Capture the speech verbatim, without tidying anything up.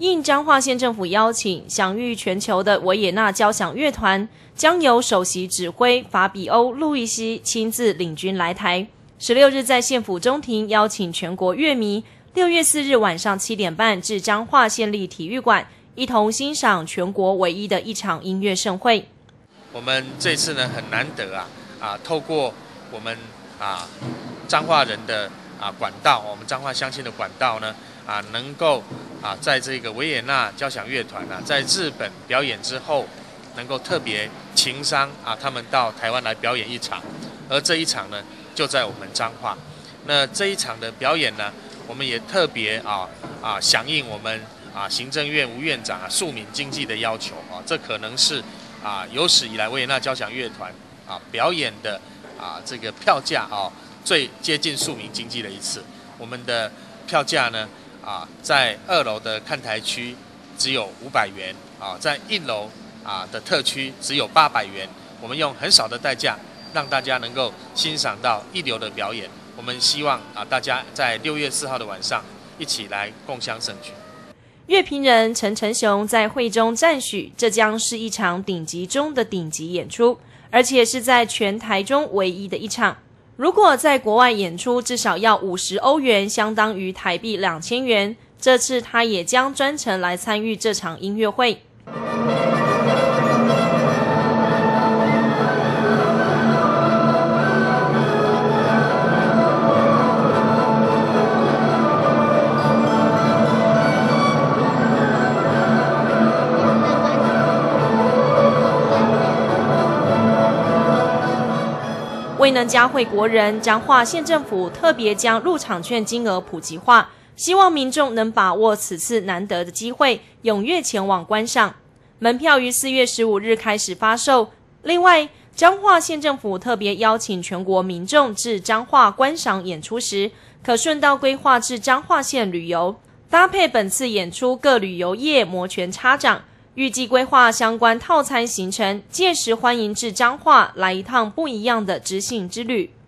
应彰化县政府邀请，享誉全球的维也纳交响乐团将由首席指挥法比欧·路易西亲自领军来台。十六日在县府中庭邀请全国乐迷，六月四日晚上七点半至彰化县立体育馆，一同欣赏全国唯一的一场音乐盛会。 我们这次呢很难得啊啊，透过我们啊彰化人的啊管道，我们彰化乡亲的管道呢啊，能够啊在这个维也纳交响乐团啊在日本表演之后，能够特别情商啊他们到台湾来表演一场，而这一场呢就在我们彰化。那这一场的表演呢，我们也特别啊啊响应我们啊行政院吴院长啊庶民经济的要求啊，这可能是啊有史以来维也纳交响乐团啊表演的啊这个票价啊最接近庶民经济的一次。我们的票价呢啊在二楼的看台区只有五百元啊，在一楼啊的特区只有八百元。我们用很少的代价让大家能够欣赏到一流的表演。我们希望啊大家在六月四号的晚上一起来共襄盛举。 乐评人陈晨雄在会中赞许，这将是一场顶级中的顶级演出，而且是在全台中唯一的一场。如果在国外演出，至少要五十欧元，相当于台币两千元。这次他也将专程来参与这场音乐会。未能嘉惠国人，彰化县政府特别将入场券金额普及化，希望民众能把握此次难得的机会，踊跃前往观赏。门票于四月十五日开始发售。另外，彰化县政府特别邀请全国民众至彰化观赏演出时，可顺道规划至彰化县旅游，搭配本次演出各旅游业摩拳擦掌。预计规划相关套餐行程，届时欢迎至彰化来一趟不一样的知性之旅。